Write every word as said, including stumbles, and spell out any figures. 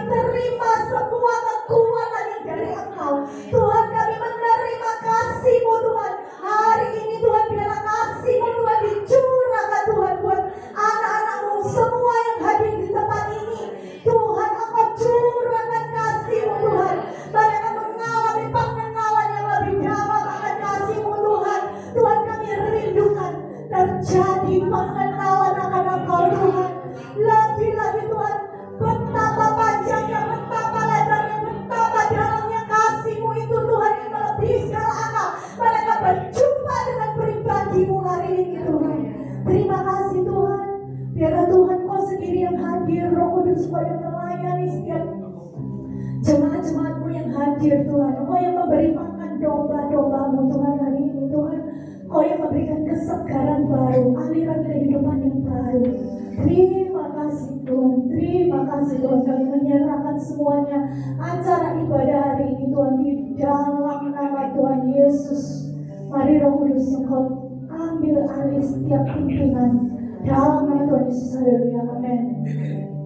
terima semua kekuatan yang dari Engkau. Tuhan, kami menerima kasih-Mu Tuhan. Hari ini Tuhan, biarlah kasih-Mu Tuhan dicurahkan Tuhan buat anak-anak-Mu semua yang hadir di tempat ini. Tuhan, Engkau curahkan kasih-Mu Tuhan. Mereka mengalami pengenalan yang lebih dalam akan kasih-Mu Tuhan. Tuhan, kami rindukan terjadi pengenalan akan Engkau Tuhan. Lebih lagi Tuhan, betapa panjangnya, betapa lebarnya, betapa dalamnya kasih-Mu itu Tuhan, yang melebihi segala akal. Mereka berjumpa dengan pribadi-Mu hari ini Tuhan. Terima kasih Tuhan. Biarlah Tuhan Kau sendiri yang hadir, Roh Kudus Kau yang melayani setiap jemaat-jemaat-Mu yang hadir Tuhan. Kau yang memberi makan domba-domba-Mu Tuhan hari ini Tuhan. Kau yang memberikan kesegaran baru, aliran kehidupan yang baru. Terima kasih Tuhan, terima kasih Tuhan. Kami menyerahkan semuanya acara ibadah hari ini Tuhan di dalam nama Tuhan Yesus. Mari Roh Kudus yang Kau ambil alih setiap pimpinan dalam nama Tuhan Yesus. Haleluya, amin.